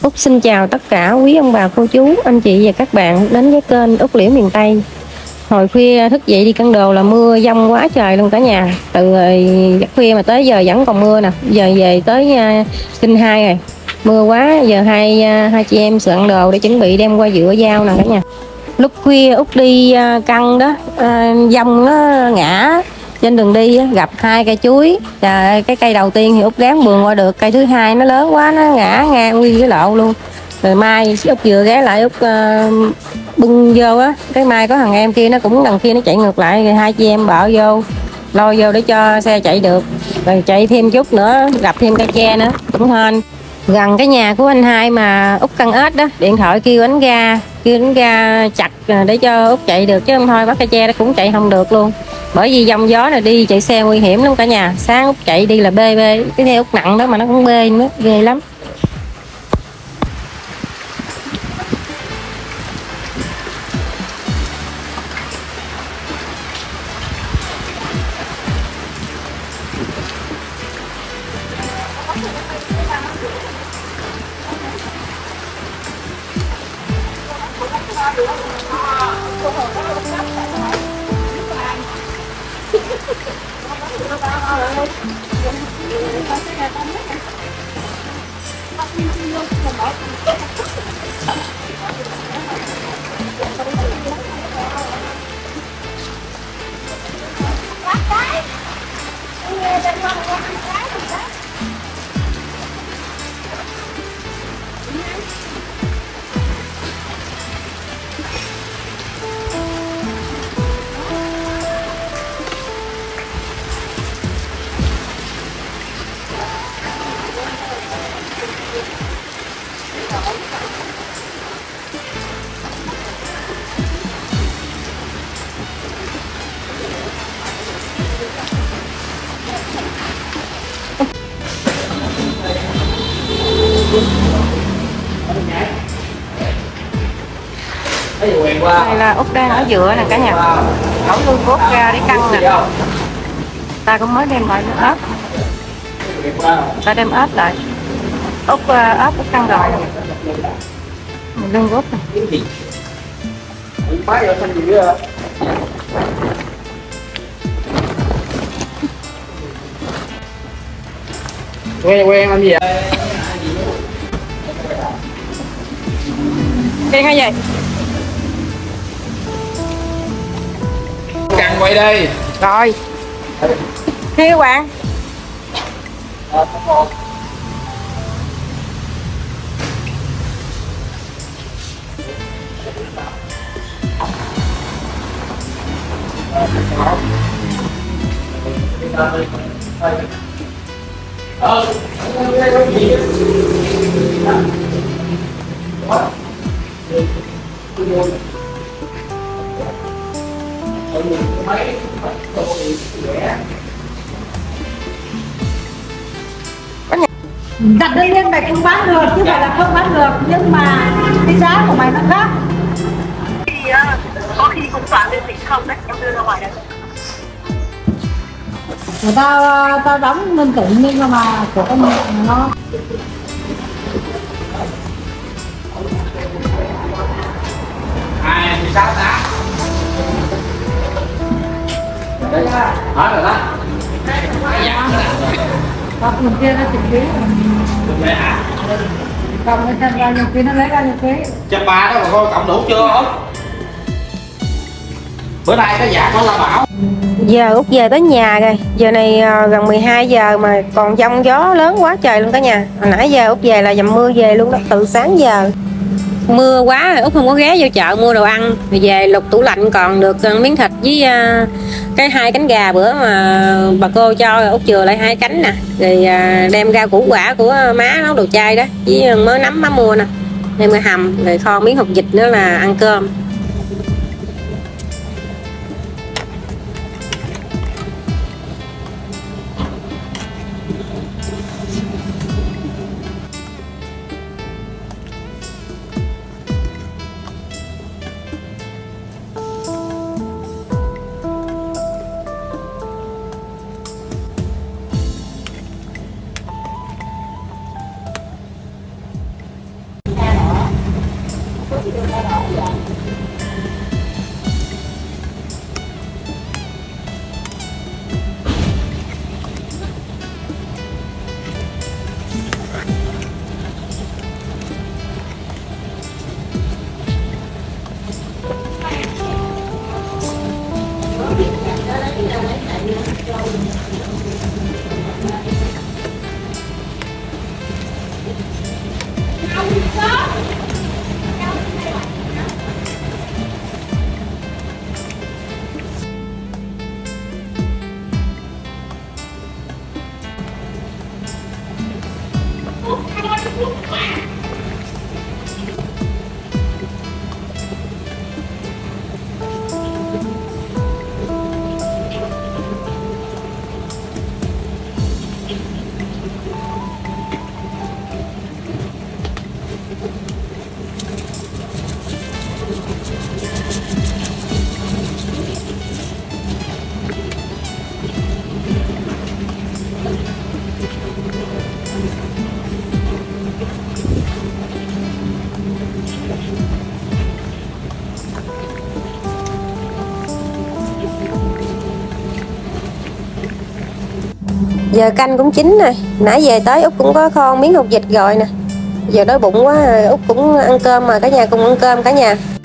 Út xin chào tất cả quý ông bà cô chú, anh chị và các bạn đến với kênh Út Liễu miền Tây. Hồi khuya thức dậy đi cân đồ là mưa dông quá trời luôn cả nhà. Từ giấc khuya mà tới giờ vẫn còn mưa nè. Giờ về tới Kinh 2 rồi. Mưa quá, giờ hai chị em soạn đồ để chuẩn bị đem qua dựa dao nè cả nhà. Lúc khuya Út đi cân đó, dông nó ngã trên đường đi gặp hai cây chuối. Cái cây đầu tiên thì Út gán bường qua được, cây thứ hai nó lớn quá nó ngã ngang nguyên cái lộ luôn. Rồi mai Út vừa ghé lại Út bưng vô á, cái mai có thằng em kia nó cũng đằng kia nó chạy ngược lại, rồi hai chị em bợ vô lôi vô để cho xe chạy được. Rồi chạy thêm chút nữa gặp thêm cây tre nữa cũng hên. Gần cái nhà của anh hai mà Út cân ếch đó, điện thoại kêu đánh ga chặt để cho Út chạy được, chứ không thôi bắt cây tre nó cũng chạy không được luôn. Bởi vì dòng gió này đi chạy xe nguy hiểm lắm cả nhà. Sáng Út chạy đi là bê cái xe Út nặng đó mà nó cũng bê nữa, ghê lắm. Đây là Út đang ở dựa nè cả nhà, đổ lương cốt ra để căng nè. Ta cũng mới đem lại ớt, ta đem ớt lại. Út ớt căng rồi nè, lương cốt nè. Quen làm gì vậy? Quen hay vậy? Căng quay đi. Rồi. Khi các bạn. Đặt đơn liên mày cũng bán được chứ phải là không bán được, nhưng mà cái giá của mày nó khác. Thì có khi cũng toàn lên tỉnh không đấy, em đưa ra ngoài đấy. Người ta đóng lên tỉnh nhưng mà của con mẹ nó Hai 16 tá. Hết rồi đó. con người kia nó chụp phí, còn người ta bao nhiêu phí nó lấy bao nhiêu phí. 130 đó mà coi cộng đủ chưa? Bữa nay cái dạ có la bảo. Giờ Út về tới nhà rồi. Giờ này gần 12 giờ mà còn giông gió lớn quá trời luôn cả nhà. Hồi nãy giờ Út về là dầm mưa về luôn đó, từ sáng giờ. Mưa quá Út không có ghé vô chợ mua đồ ăn. Rồi về lục tủ lạnh còn được miếng thịt với cái 2 cánh gà bữa mà bà cô cho, Út chừa lại 2 cánh nè. Rồi đem rau củ quả của má nấu đồ chay đó, với mớ nấm má mua nè. Đem cái hầm, rồi kho miếng hột vịt nữa là ăn cơm. Giờ canh cũng chín nè, nãy về tới Út cũng có kho miếng hột vịt rồi nè. Giờ đói bụng quá, Út cũng ăn cơm mà cả nhà cùng ăn cơm cả nhà.